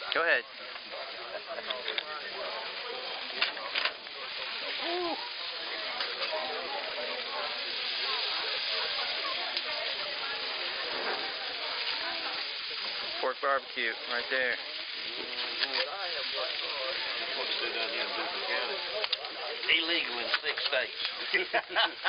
Go ahead. Pork barbecue, right there. Illegal in 6 states.